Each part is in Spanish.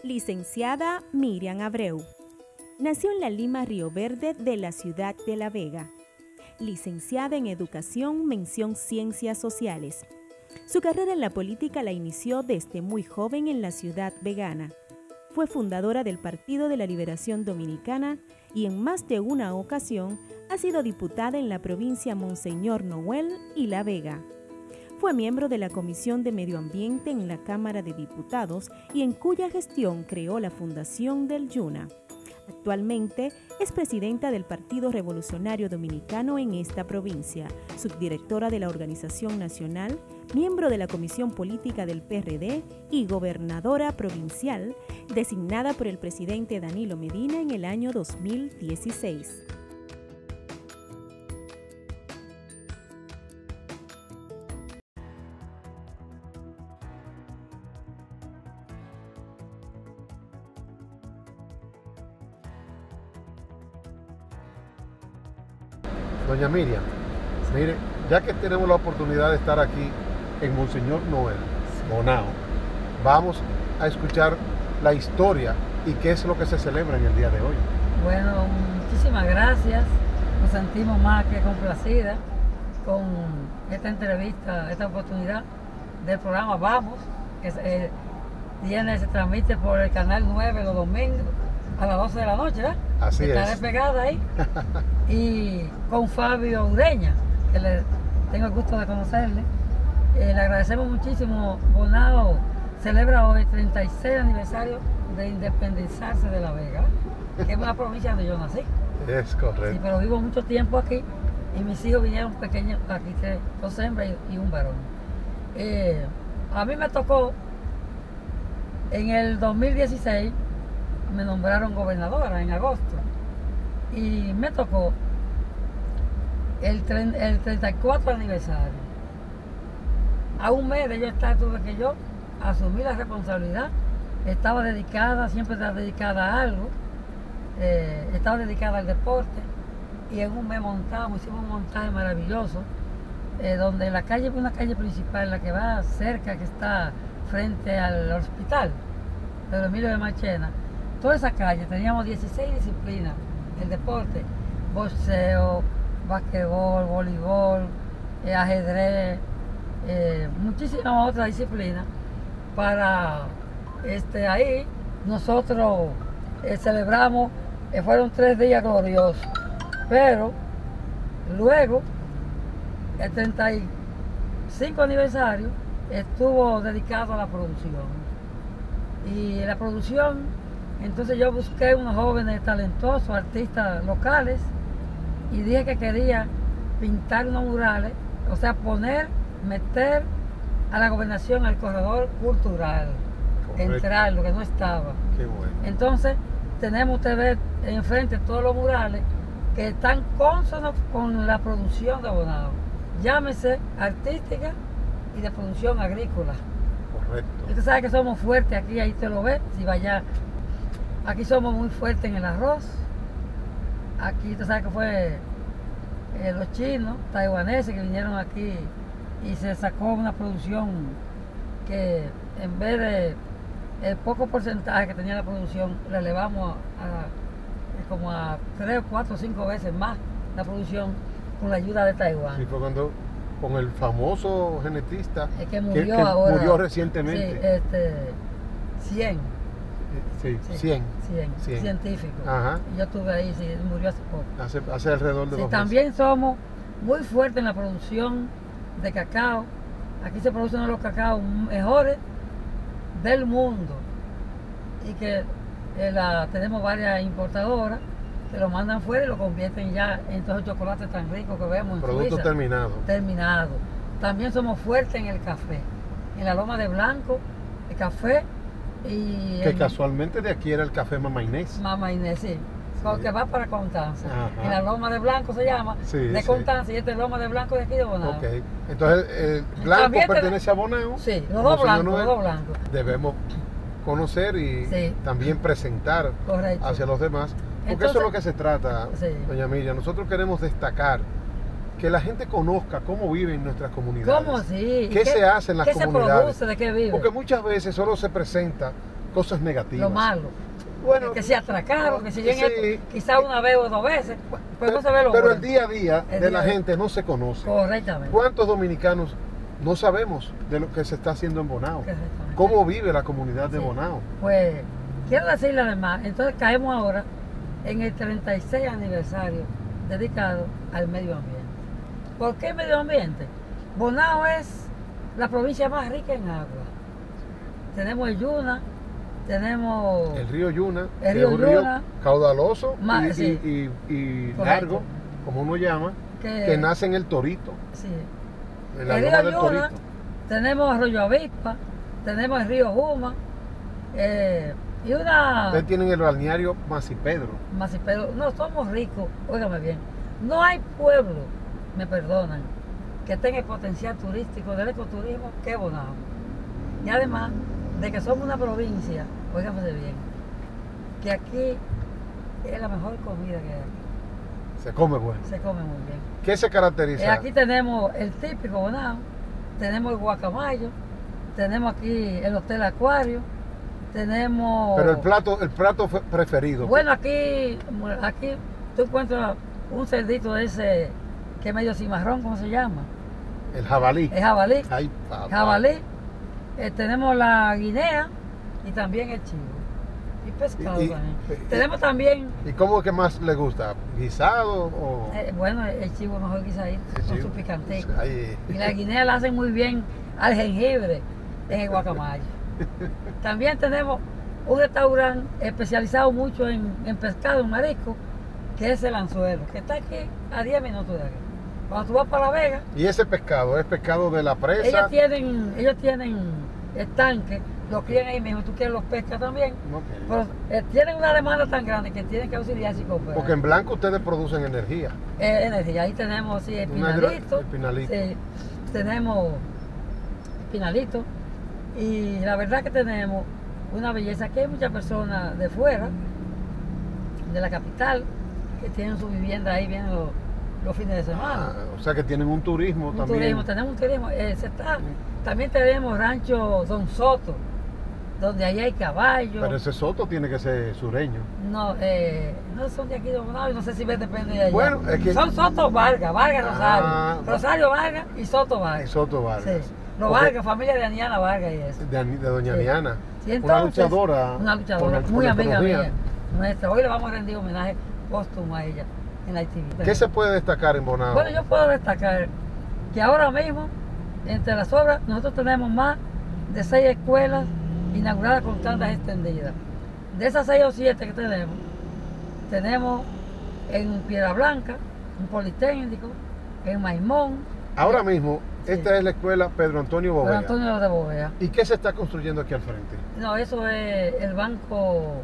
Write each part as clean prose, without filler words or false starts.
Licenciada Miriam Abreu. Nació en la Lima Río Verde de la ciudad de La Vega. Licenciada en Educación, mención Ciencias Sociales. Su carrera en la política la inició desde muy joven en la ciudad vegana. Fue fundadora del Partido de la Liberación Dominicana y en más de una ocasión ha sido diputada en la provincia Monseñor Noel y La Vega. Fue miembro de la Comisión de Medio Ambiente en la Cámara de Diputados y en cuya gestión creó la Fundación del Yuna. Actualmente es presidenta del Partido Revolucionario Dominicano en esta provincia, subdirectora de la Organización Nacional, miembro de la Comisión Política del PRD y gobernadora provincial, designada por el presidente Danilo Medina en el año 2016. Doña Miriam, mire, ya que tenemos la oportunidad de estar aquí en Monseñor Noel, Bonao, vamos a escuchar la historia y qué es lo que se celebra en el día de hoy. Bueno, muchísimas gracias. Nos sentimos más que complacidas con esta entrevista, esta oportunidad del programa Vamos, que se transmite por el Canal 9 los domingos a las 12 de la noche, ¿verdad? Así Está despegada ahí. Y con Fabio Ureña, que tengo el gusto de conocerle. Le agradecemos muchísimo. Bonao celebra hoy el 36 aniversario de independizarse de La Vega, que es una provincia donde yo nací. Es correcto. Sí, pero vivo mucho tiempo aquí y mis hijos vinieron pequeños aquí, dos hembras y un varón. A mí me tocó en el 2016, me nombraron gobernadora en agosto y me tocó el 34 aniversario. A un mes de yo estar, tuve que yo asumir la responsabilidad. Estaba dedicada, siempre estaba dedicada a algo, estaba dedicada al deporte y en un mes hicimos un montaje maravilloso donde la calle, una calle principal, la que va cerca, que está frente al hospital Pedro Emilio de Marchena, toda esa calle teníamos 16 disciplinas del deporte: boxeo, basquetbol, voleibol, ajedrez, muchísimas otras disciplinas. Para ahí nosotros celebramos, fueron 3 días gloriosos, pero luego el 35 aniversario estuvo dedicado a la producción. Y la producción, entonces yo busqué unos jóvenes talentosos, artistas locales, y dije que quería pintar unos murales, o sea, meter a la gobernación al corredor cultural. Correcto. Entrar, lo que no estaba. Qué bueno. Entonces, tenemos que ver enfrente todos los murales que están consonos con la producción de Bonao. Llámese artística y de producción agrícola. Correcto. Usted sabe que somos fuertes aquí, ahí te lo ve, si vaya. Aquí somos muy fuertes en el arroz. Aquí usted sabe que fue los chinos, taiwaneses que vinieron aquí y se sacó una producción que en vez de el poco porcentaje que tenía la producción, le elevamos como a 3, 4, 5 veces más la producción con la ayuda de Taiwán. Sí, fue cuando con el famoso genetista que murió recientemente. Sí, 100. Sí, 100 científico. Ajá. Y yo estuve ahí, sí, murió hace poco. Hace alrededor de 2 meses. También somos muy fuertes en la producción de cacao. Aquí se producen uno de los cacaos mejores del mundo y que tenemos varias importadoras que lo mandan fuera y lo convierten ya en todos los chocolates tan ricos que vemos en producto Suiza. terminado. También somos fuertes en el café, en la Loma de Blanco, el café. Y que casualmente de aquí era el café Mama Inés. Mama Inés, sí. Que va para Constanza. Ajá. En la Loma de Blanco se llama, de Constanza, y es Loma de Blanco de aquí de Bonao. Ok, entonces Blanco pertenece a Bonao. Sí, los dos blancos. Debemos conocer y también presentar hacia los demás, porque entonces, eso es lo que se trata, doña Miriam. Nosotros queremos destacar que la gente conozca cómo viven nuestras comunidades. ¿Cómo sí? ¿Qué se hace en las comunidades? ¿Qué se produce? ¿De qué vive? Porque muchas veces solo se presenta cosas negativas. Lo malo. Bueno, Que se atracaron, que se lleguen sí. quizás una vez o 2 veces, pero no se ve lo Pero bueno. el día a día El de día la a día. gente no se conoce. Correctamente. ¿Cuántos dominicanos no sabemos de lo que se está haciendo en Bonao? Correctamente. ¿Cómo vive la comunidad de Sí. Bonao? Pues quiero decirle además, entonces caemos ahora en el 36 aniversario dedicado al medio ambiente. ¿Por qué medio ambiente? Bonao es la provincia más rica en agua. Tenemos el Yuna, tenemos El río Yuna, El que río es un río Yuna. caudaloso Ma- y, sí. y Correcto. largo, como uno llama, que nace en el Torito, sí, en la el loma río del Yuna, Torito. tenemos Arroyo Avispa, tenemos el río Juma, y una... Ustedes tienen el balneario Masipedro. Pero no somos ricos, óigame bien, no hay pueblo, me perdonan, que tenga el potencial turístico del ecoturismo que Bonao. Y además de que somos una provincia, óigame bien, que aquí es la mejor comida que hay aquí, Se come bueno. se come muy bien. ¿Qué se caracteriza? Aquí tenemos el típico Bonao, tenemos el guacamayo, tenemos aquí el hotel Acuario, tenemos... Pero el plato preferido. Bueno, aquí tú encuentras un cerdito de ese que es medio cimarrón, ¿cómo se llama? El jabalí. El jabalí. Ay, papá. Jabalí. Tenemos la guinea y también el chivo. Y pescado Y- también. y- Tenemos también, ¿Y cómo es que más le gusta? ¿Guisado o...? bueno, el chivo mejor guisadito, el con chivo? su picantico. Ay. Y la guinea la hacen muy bien al jengibre en el guacamayo. También tenemos un restaurante especializado mucho en pescado, en marisco, que es el Anzuelo, que está aquí a 10 minutos de aquí. Cuando tú vas para La Vega, ¿Y ese pescado? ¿Es pescado de la presa? ellos tienen estanques, los crían ahí mismo, tú quieres los pescas también, Ok. pero tienen una demanda tan grande que tienen que auxiliarse y comprar. Porque en blanco ustedes producen energía. Energía, ahí tenemos sí, el pinalito, El pinalito. sí, tenemos el pinalito, y la verdad que tenemos una belleza, que hay muchas personas de fuera, de la capital, que tienen su vivienda ahí, vienen los fines de semana. O sea que tienen un turismo Un también. turismo, tenemos un turismo. También tenemos rancho Don Soto, donde ahí hay caballos. Pero ese soto tiene que ser sureño. No, no son de aquí de Bonao, no sé si depende de allá. Bueno, es que- Son Soto Vargas, Vargas Rosario. Ah, Rosario Vargas y Soto Vargas. El Soto Vargas. Sí. Los Ok. Vargas, familia de Aniana Vargas y eso. De doña Sí. Diana. Sí, Una entonces, luchadora. Una luchadora, por muy la amiga ecología. mía. Nuestra. Hoy le vamos a rendir homenaje póstumo a ella en la ITV. ¿Qué se puede destacar en Bonao? Bueno, yo puedo destacar que ahora mismo, entre las obras, nosotros tenemos más de 6 escuelas inauguradas con tandas extendidas. De esas 6 o 7 que tenemos en Piedra Blanca, un politécnico, en Maimón, Ahora mismo, Sí. esta es la escuela Pedro Antonio San Bovea. Antonio de Bovea. ¿Y qué se está construyendo aquí al frente? No, eso es el Banco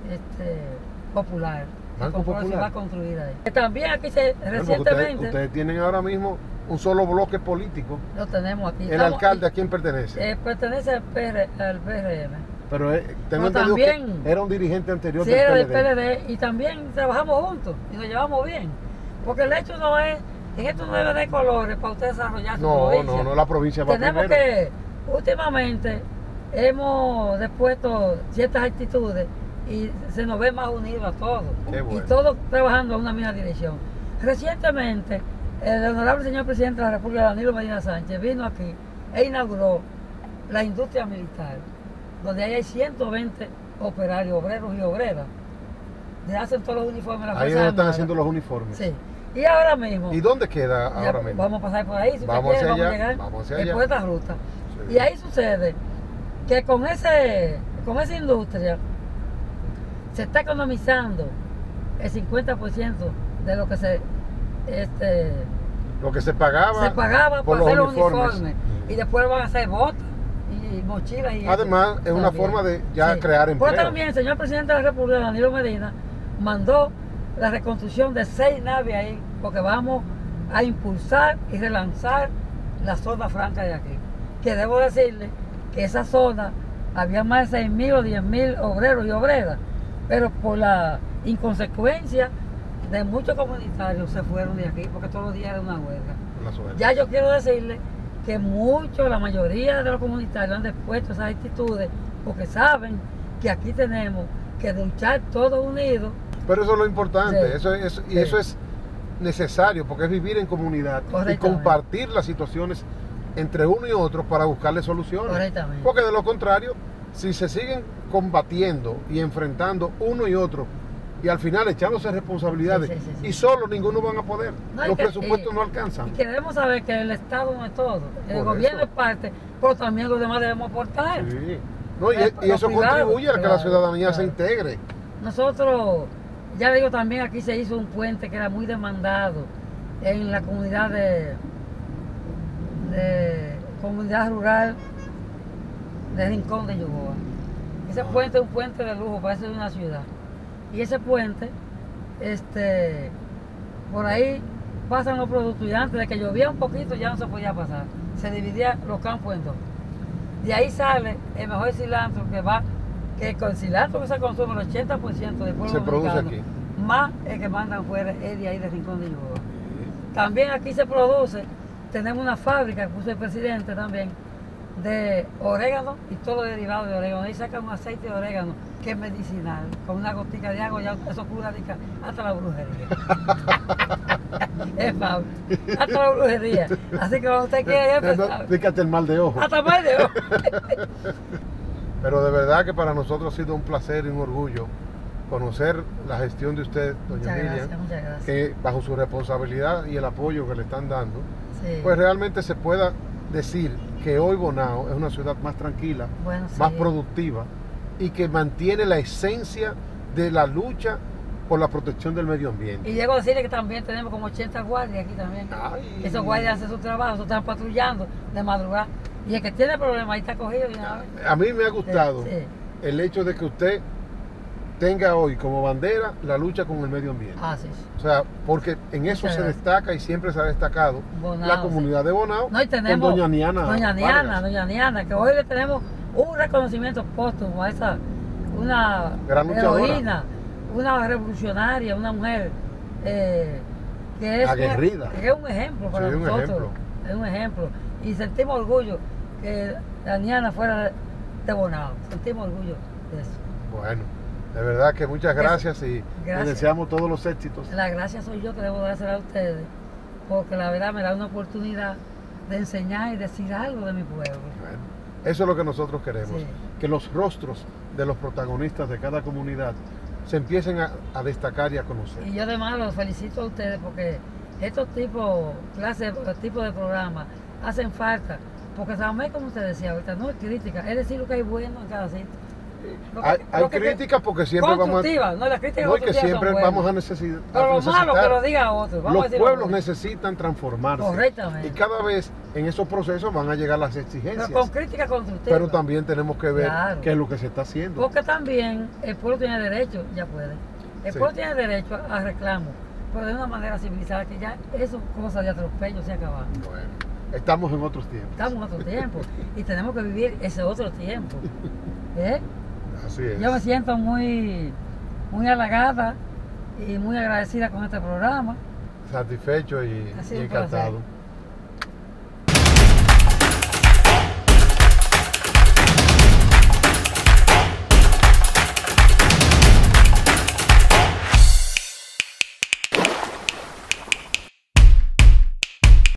Popular. Banco que compró, Popular. se va a construir ahí. También aquí Bueno, porque recientemente ustedes tienen ahora mismo un solo bloque político. lo tenemos aquí. ¿El Estamos- alcalde a quién pertenece? pertenece al PRM. Pero Pero tengo entendido que también- era un dirigente anterior Sí, del era del PLD. PLD y también trabajamos juntos y nos llevamos bien. Porque el hecho no es, en esto no debe de colores para usted desarrollar su No, provincia. no, la provincia va Tenemos primero. que, últimamente, hemos depuesto ciertas actitudes y se nos ve más unidos a todos. Qué bueno. Y todos trabajando en una misma dirección. Recientemente, el honorable señor presidente de la República, Danilo Medina Sánchez, vino aquí e inauguró la industria militar, donde ahí hay 120 operarios, obreros y obreras. Le hacen todos los uniformes de la Ahí es Fuerza donde están Armada. haciendo los uniformes. Sí. Y ahora mismo. ¿Y dónde queda Ya, ahora mismo? vamos a pasar por ahí, si usted Vamos quiere, hacia vamos a allá, llegar vamos hacia en allá. por esta ruta. Sí. Y ahí sucede que con esa industria se está economizando el 50% de lo que se Lo que se pagaba pagaba por por los hacer los uniformes. uniformes. Y después van a hacer botas y mochilas. Y Además, eso es una también. forma de ya crear empleo. Pues también el señor presidente de la República, Danilo Medina, mandó la reconstrucción de 6 naves ahí, porque vamos a impulsar y relanzar la zona franca de aquí. Que debo decirle que esa zona había más de 6.000 o 10.000 obreros y obreras, pero por la inconsecuencia de muchos comunitarios se fueron de aquí, porque todos los días era una huelga. La suerte. Ya yo quiero decirle que muchos, la mayoría de los comunitarios han depuesto esas actitudes porque saben que aquí tenemos que luchar todos unidos. Pero eso es lo importante, Sí. Eso es necesario, porque es vivir en comunidad y Correctamente. compartir las situaciones entre uno y otro para buscarle soluciones. Correctamente. Porque de lo contrario, si se siguen combatiendo y enfrentando uno y otro, y al final echándose responsabilidades, Sí. y solo ninguno van a poder, No, y los que- presupuestos y- no alcanzan. Y queremos saber que el Estado no es todo, el Por gobierno eso. es parte, pero también los demás debemos aportar. Sí. No, y Los eso privados, contribuye a que la claro, ciudadanía se claro. integre. Nosotros, ya le digo también, aquí se hizo un puente que era muy demandado en la comunidad de comunidad rural de Rincón de Yoboa. Ese puente es un puente de lujo, parece de una ciudad. Y ese puente, por ahí pasan los productos y antes de que llovía un poquito ya no se podía pasar. Se dividía los campos en dos. De ahí sale el mejor cilantro que con el cilantro que se consume el 80% del pueblo Se produce dominicano, aquí. más el que mandan fuera es de ahí de Rincón de Yoboa. También aquí se produce, tenemos una fábrica que puso el presidente también, de orégano y todo lo derivado de orégano. Ahí sacan un aceite de orégano que es medicinal. Con una gotica de agua ya eso cura hasta la brujería. Es Pablo, hasta la brujería. Así que cuando usted quiera ya No, fíjate el mal de ojo. hasta más de ojo. Pero de verdad que para nosotros ha sido un placer y un orgullo conocer la gestión de usted, doña Muchas Miriam, gracias, muchas gracias. que bajo su responsabilidad y el apoyo que le están dando, Sí. pues realmente se pueda decir que hoy Bonao es una ciudad más tranquila, Bueno, más sí. productiva y que mantiene la esencia de la lucha por la protección del medio ambiente. Y llego a decirle que también tenemos como 80 guardias aquí también. Ay. Esos guardias hacen su trabajo, están patrullando de madrugada. Y el que tiene problemas ahí está cogido. de una vez. A mí me ha gustado Sí. el hecho de que usted tenga hoy como bandera la lucha con el medio ambiente. Ah, sí. O sea, porque en eso Muchas se gracias. destaca y siempre se ha destacado Bonao, la comunidad de Bonao No, y tenemos con doña Niana. Vargas. Doña Niana, que hoy le tenemos un reconocimiento póstumo a esa, una Gran luchadora. heroína, una revolucionaria, una mujer que es Aguerrida. que es un ejemplo para Sí, un nosotros. ejemplo. Es un ejemplo. Y sentimos orgullo que la Niana fuera de Bonao. Sentimos orgullo de eso. Bueno, de verdad que muchas gracias y Gracias. le deseamos todos los éxitos. La gracia soy yo que debo dársela a ustedes, porque la verdad me da una oportunidad de enseñar y decir algo de mi pueblo. Bueno, eso es lo que nosotros queremos, Sí. que los rostros de los protagonistas de cada comunidad se empiecen a destacar y a conocer. Y yo además los felicito a ustedes porque estos tipos de programas hacen falta. Porque también, como usted decía ahorita, no es crítica, es decir lo que hay bueno en cada sitio. Lo que- Hay lo que- críticas porque siempre vamos a... constructiva, no, las críticas No, y que constructivas siempre son buenas. vamos a necesitar... Pero lo malo que lo diga otro. Vamos a Los decir lo pueblos bueno. necesitan transformarse. Correctamente. Y cada vez en esos procesos van a llegar las Pero exigencias. con crítica constructiva. Pero también tenemos que ver Claro. qué es lo que se está haciendo. Porque también el pueblo tiene derecho, ya puede. El Sí. pueblo tiene derecho a reclamo, pero de una manera civilizada, que ya eso cosas de atropello se acabaron. Bueno, estamos en otros tiempos. Estamos en otro tiempo y tenemos que vivir ese otro tiempo. ¿Eh? Así es. Yo me siento muy halagada y muy agradecida con este programa. Satisfecho y Ha sido un encantado. placer.